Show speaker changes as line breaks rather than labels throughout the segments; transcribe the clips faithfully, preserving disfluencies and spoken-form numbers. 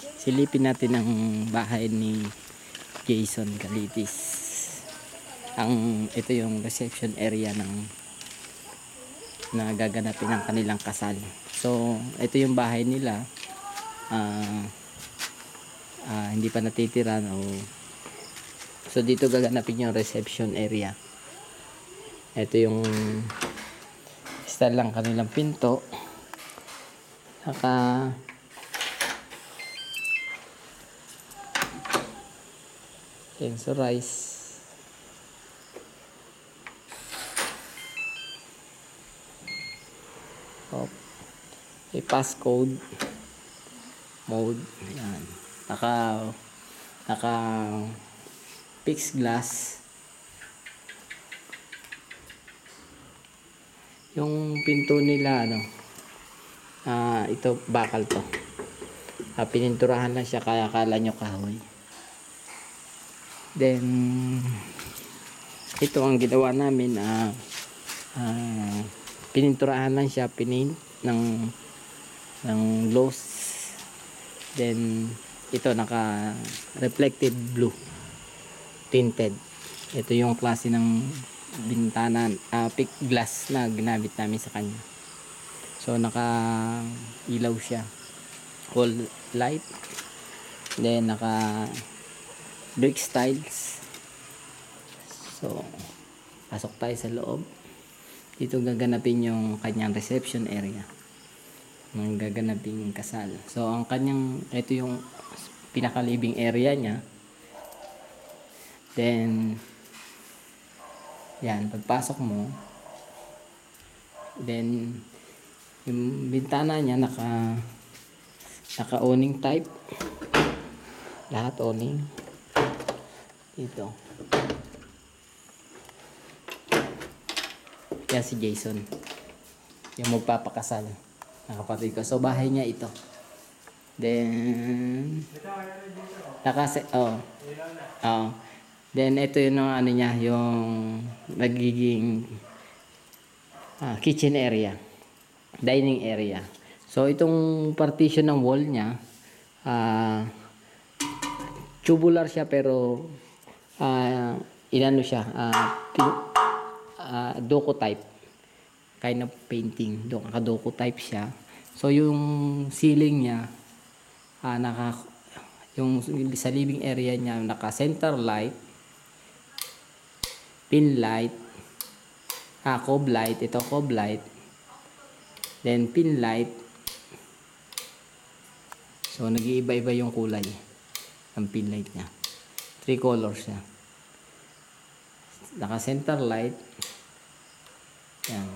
Silipin natin ang bahay ni Jason Galitis. Ang ito yung reception area ng na gaganapin ng kanilang kasal. So ito yung bahay nila. Uh, uh, hindi pa natitiran o so dito gaganapin yung reception area. Ito yung style lang kanilang pinto. Saka tensorize. Oh, may passcode mode. Yan. Naka naka fixed glass. Yung pinto nila ano, ah uh, ito bakal to. Uh, pininturahan lang siya kaya akala nyo kahoy. Then ito ang ginawa namin ah uh, uh, pininturahan lang siya, pinaint ng ng gloss. Then ito naka reflective blue tinted. Ito yung klase ng bintana, uh, pick glass na ginamit namin sa kanya. So naka ilaw siya, wall light. Then naka brick tiles. So pasok tayo sa loob. Dito gaganapin yung kanyang reception area ng gaganaping kasal. So ang kanyang, ito yung pinaka living area niya. Then yan, pagpasok mo, then yung bintana niya naka naka awning type, lahat awning dito. Yan si Jason, yung magpapakasal ng kapatid ko. So bahay niya ito. Then nakase oh. Oh. Then ito yung ano niya, yung nagiging ah, kitchen area, dining area. So itong partition ng wall niya, ah, tubular siya pero ah, inano siya, ah, Uh, doko type kind of painting, do doko type siya. So yung ceiling niya uh, naka yung sa living area niya naka center light, pin light, ah cob light, ito cob light, then pin light. So nag-iiba-iba yung kulay ng pin light niya, three colors siya. Naka center light. Yan.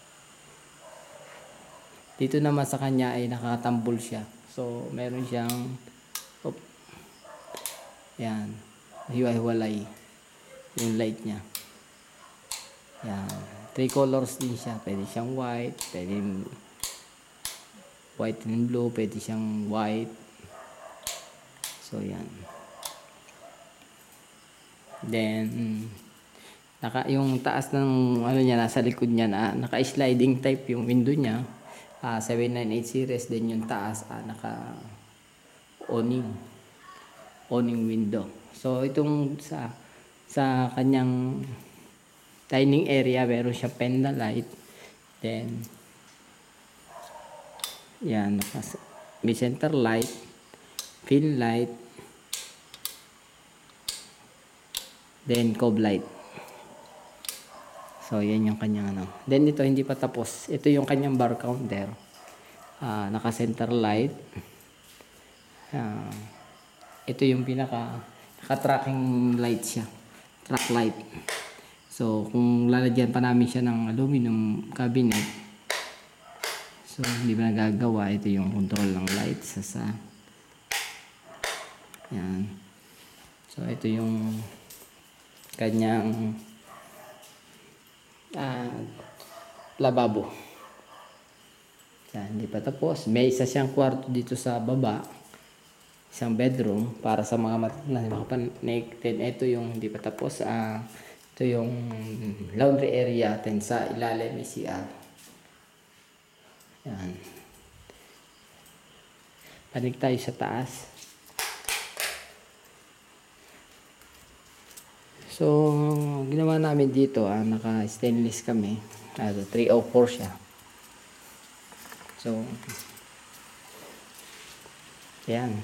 Dito naman sa kanya ay nakatambol siya. So meron siyang op, yan, hiwa-hiwalay yung light niya. Yan. Three colors din siya. Pwede siyang white, pwede white and blue, pwede siyang white. So yan. Then naka yung taas ng ano niya, nasa likod niya na naka sliding type yung window niya, uh, seven ninety-eight series. Then yung taas uh, naka awning awning window. So itong sa sa kanyang dining area meron siya pendant light. Then yan, naka may center light, pin light, then cob light. So yan yung kanyang ano. Then ito hindi pa tapos. Ito yung kanyang bar counter. Uh, naka center light. Uh, ito yung pinaka naka tracking light siya. Track light. So kung lalagyan pa namin siya ng aluminum cabinet, so hindi ba nagagawa. Ito yung control ng light sa sa yan. So ito yung kanyang uh, lababo. Yan, hindi pa tapos. May isa siyang kwarto dito sa baba, isang bedroom para sa mga makapanik. Then ito yung hindi pa tapos. Uh, ito yung laundry area. Then sa ilalim may C R. Yan. Panig tayo sa taas. So, ginawa namin dito, ah, naka-stainless kami. Ah, three oh four siya. So, yan.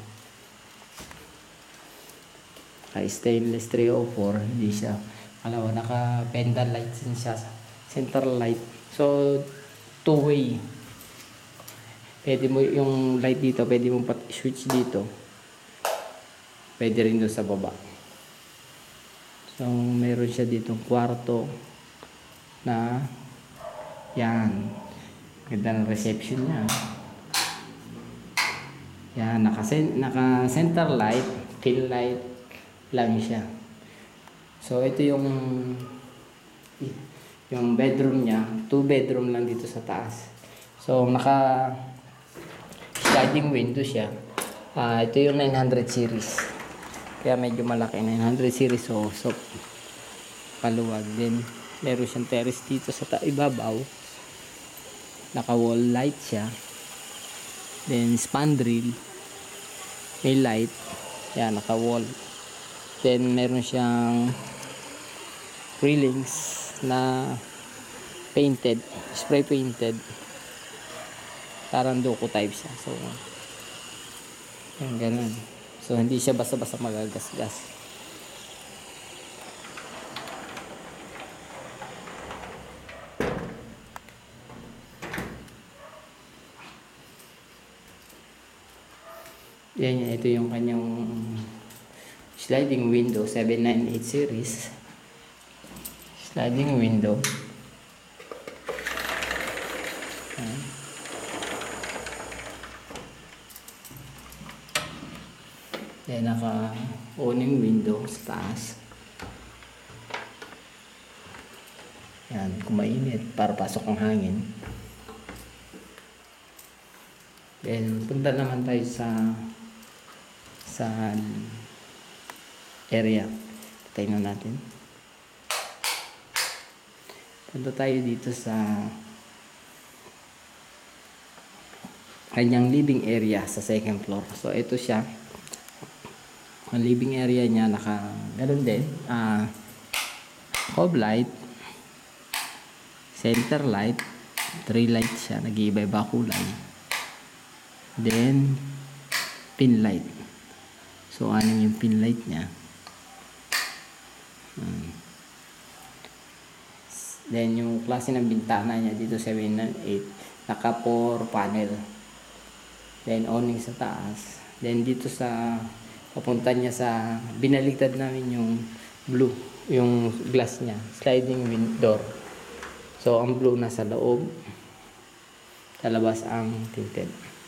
Naka-stainless three oh four, hindi siya. Alam mo, naka-pendant light din siya. Center light. So, two-way. Pwede mo yung light dito, pwede mo pat switch dito. Pwede rin doon sa baba. So, meron siya ditong kwarto na yan. Ganda ng reception niya. Yan, naka, naka center light, fill light lang siya. So, ito yung yung bedroom niya. Two bedroom lang dito sa taas. So, naka sliding window siya. Uh, ito yung nine hundred series. Kaya medyo malaki. nine hundred series. So, so paluwag din. Meron siyang terrace dito sa ta ibabaw. Naka wall light siya. Then, spandrel. May light. Yan, naka wall. Then, meron siyang railings na painted. Spray painted. Parang duko type siya. So, yan, ganun. So, hindi siya basta-basta magagasgas. Yan, yan. Ito yung kanyang sliding window. seven ninety-eight series. Sliding window. Yan. Yan, naka-owning window sa taas. Yan, kung mainit, para pasok ang hangin. Then, punta naman tayo sa sa area. Tingnan natin. Punta tayo dito sa kanyang living area sa second floor. So, ito siya. Ang living area niya naka ganoon din, ah uh, cob light, center light, three lights siya, nag-iiba-iba kulay. Then pin light. So ano yung pin light niya? Hmm. Then yung klase ng bintana niya dito seven ninety-eight, naka four panel. Then awning sa taas. Then dito sa papunta niya sa binaligtad namin yung blue, yung glass niya, sliding window door. So ang blue nasa loob, sa labas ang tinted.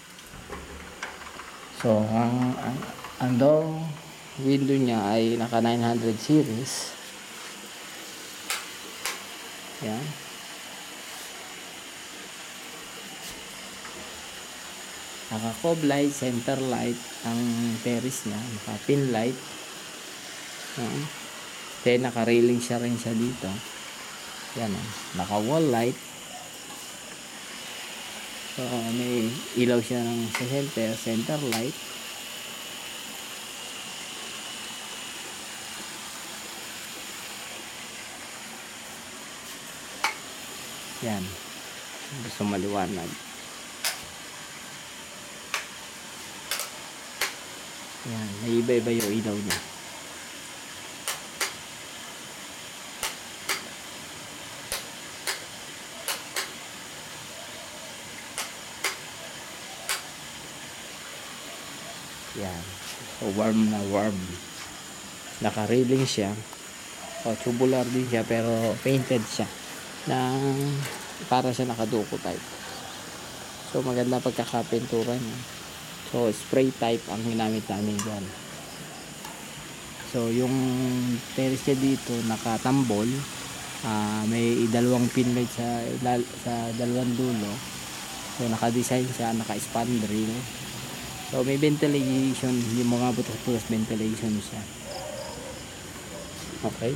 So ang ang, ang door window niya ay naka nine hundred series. Yan. Naka cob light, center light ang terrace niya, naka pin light. Uh, then naka railing siya rin siya dito. Yan, uh, naka wall light. So may ilaw siya ng sa center, center light. Yan. Gusto maliwanag. Yan, may iba-iba yung ilaw niya. Yan. So, warm na warm. Naka-railing siya. O, tubular din siya, pero painted siya. Na para siya nakaduko type. So, maganda pagkakapintura niya. So, spray type ang ginamit namin dyan. So, yung terrace niya dito, nakatambol. Uh, may dalawang pin light sa, sa dalawang dulo. So, naka-design siya, naka-spandrel. So, may ventilation. Yung mga butas-butas ventilation siya. Okay.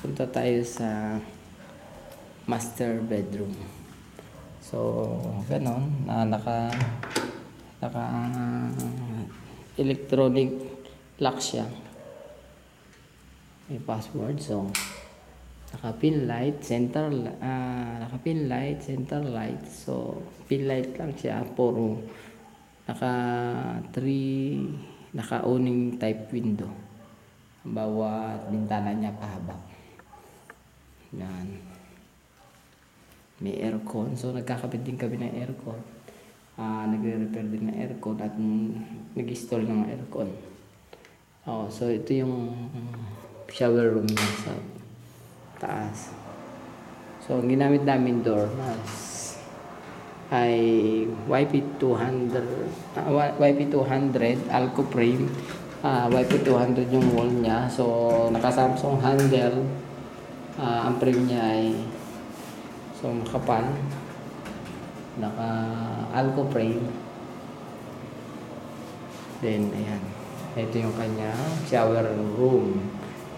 punta tayo sa master bedroom. So, ganon, na naka naka electronic lock siya. May password. So, naka pin light, center uh, naka pin light, center light. So, pin light lang siya, puro naka three naka owning type window. Bawat bintana niya pahaba. Yan. May aircon. So, nagkakabit din kami ng aircon. Uh, nagre-repair din ng aircon at nag-install ng aircon. Oh, so, ito yung shower room niya sa taas. So, ang ginamit namin door ay Y P two hundred, uh, Y P two hundred Alco frame. Uh, Y P two hundred yung wall niya. So, naka-Samsung handle. Uh, ang frame niya ay so makapal. Naka-Alco frame. Then, ayan. Ito yung kanya shower room.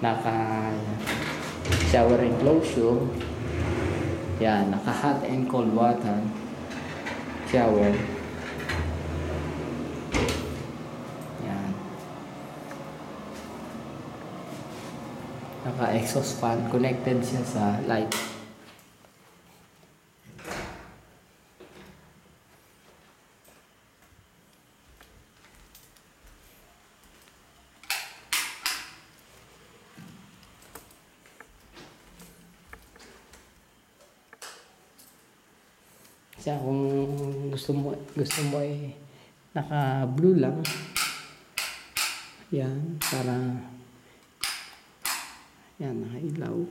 Naka-shower enclosure. Yan. Naka-hot and cold water shower. Naka-exhaust fan, connected siya sa light. Siya kung gusto mo, gusto mo ay naka-blue lang. Yan, para yan, nakailaw.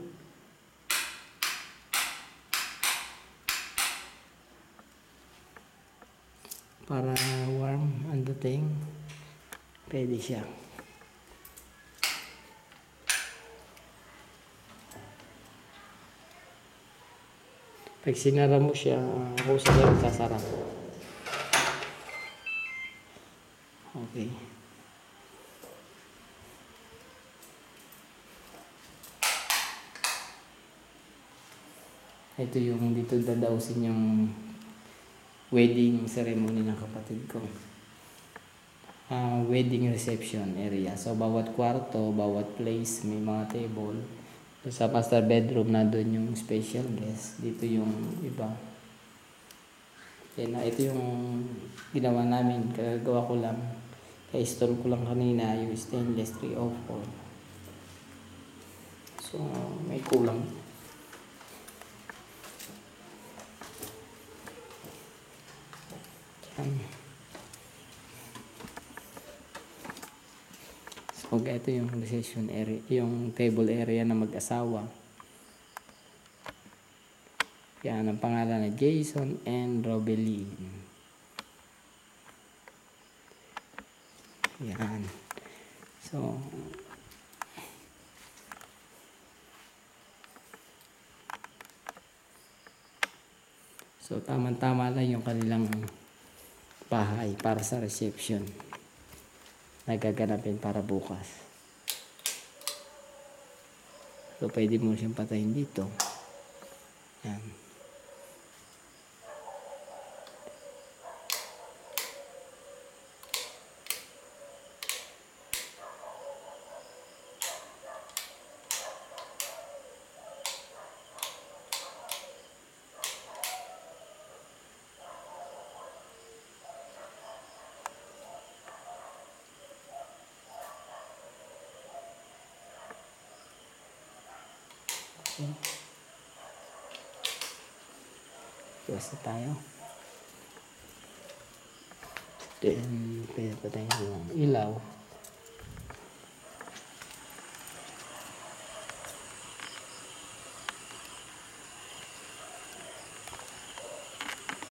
Para warm ang dating, pwede siya. Pag sinara mo siya, kung saan sasara. Okay. Ito yung dito dadausin yung wedding ceremony ng kapatid ko. Uh, wedding reception area. So, bawat kwarto, bawat place, may mga table. So, sa master bedroom na doon yung special guest. Dito yung iba. Yan na, ito yung ginawa namin. Kagagawa ko lang. Ka-install ko lang kanina yung stainless three oh four. So, may kulang. So, ito yung reception area, yung table area na mag-asawa. Yan, ang pangalan na Jason and Robelin. Yan. So, so tama-tama lang yung kanilang bahay para sa reception na gaganapin para bukas. So, pwede mo siyang patayin dito. Yan. Okay. Basta tayo. Then, pwede pa tayo ng ilaw.